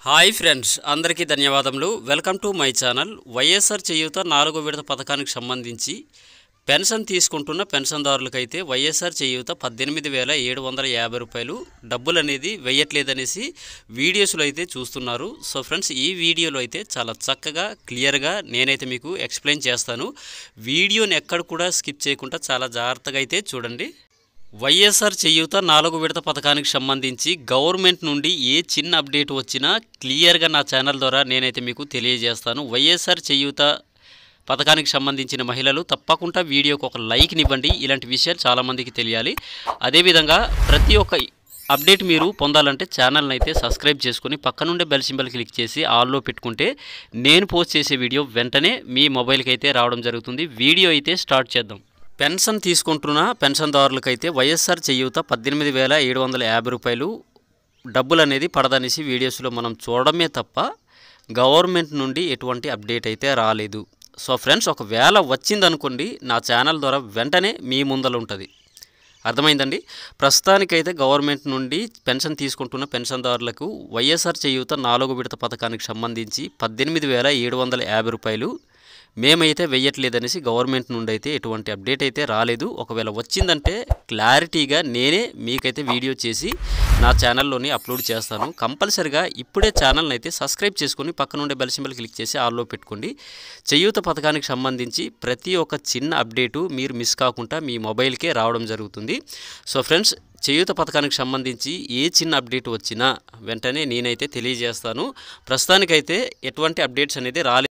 Hi friends, అందరికీ ధన్యవాదములు. Welcome to my channel. YSR Cheyutha 4వ విడత పథకానికి సంబంధించి పెన్షన్ తీసుకుంటున్న పెన్షన్దారులకైతే వైఎస్ఆర్ చేయూత 18,750 రూపాయలు డబ్బులు అనేది వేయట్లేదనేసి వీడియోస్లో అయితే చూస్తున్నారు. సో ఫ్రెండ్స్, ఈ వీడియోలో అయితే చాలా చక్కగా క్లియర్గా నేనైతే మీకు ఎక్స్ప్లెయిన్ చేస్తాను. వీడియోని ఎక్కడ కూడా స్కిప్ చేయకుండా చాలా జాగ్రత్తగా అయితే చూడండి. వైఎస్ఆర్ చేయూత 4వ విడత పథకానికి సంబంధించి గవర్నమెంట్ నుండి ఏ చిన్న అప్డేట్ వచ్చినా క్లియర్గా నా ఛానల్ ద్వారా నేనైతే మీకు తెలియజేస్తాను. వైఎస్ఆర్ చేయూత పథకానికి సంబంధించిన మహిళలు తప్పకుండా వీడియోకి ఒక లైక్ని ఇవ్వండి. ఇలాంటి విషయాలు చాలామందికి తెలియాలి. అదేవిధంగా ప్రతి ఒక్క అప్డేట్ మీరు పొందాలంటే ఛానల్ని అయితే సబ్స్క్రైబ్ చేసుకుని పక్కనుండే బెల్ సింబల్ క్లిక్ చేసి ఆల్లో పెట్టుకుంటే నేను పోస్ట్ చేసే వీడియో వెంటనే మీ మొబైల్కి అయితే రావడం జరుగుతుంది. వీడియో అయితే స్టార్ట్ చేద్దాం. పెన్షన్ తీసుకుంటున్న పెన్షన్దారులకైతే వైఎస్ఆర్ చేయూత 18,750 రూపాయలు డబ్బులు అనేది పడదనేసి వీడియోస్లో మనం చూడడమే తప్ప గవర్నమెంట్ నుండి ఎటువంటి అప్డేట్ అయితే రాలేదు. సో ఫ్రెండ్స్, ఒకవేళ వచ్చిందనుకోండి నా ఛానల్ ద్వారా వెంటనే మీ ముందర ఉంటుంది. అర్థమైందండి. ప్రస్తుతానికైతే గవర్నమెంట్ నుండి పెన్షన్ తీసుకుంటున్న పెన్షన్దారులకు వైఎస్ఆర్ చేయూత 4వ విడత పథకానికి సంబంధించి 18,750 రూపాయలు మేమైతే వెయ్యట్లేదనేసి గవర్నమెంట్ నుండి అయితే ఎటువంటి అప్డేట్ అయితే రాలేదు. ఒకవేళ వచ్చిందంటే క్లారిటీగా నేనే మీకైతే వీడియో చేసి నా ఛానల్లోని అప్లోడ్ చేస్తాను. కంపల్సరిగా ఇప్పుడే ఛానల్ని అయితే సబ్స్క్రైబ్ చేసుకొని పక్కనుండే బెల్ సింబల్ క్లిక్ చేసి ఆల్లో పెట్టుకోండి. చేయూత పథకానికి సంబంధించి ప్రతి ఒక్క చిన్న అప్డేటు మీరు మిస్ కాకుండా మీ మొబైల్కే రావడం జరుగుతుంది. సో ఫ్రెండ్స్, చేయూత పథకానికి సంబంధించి ఏ చిన్న అప్డేట్ వచ్చినా వెంటనే నేనైతే తెలియజేస్తాను. ప్రస్తుతానికైతే ఎటువంటి అప్డేట్స్ అనేది రాలేదు.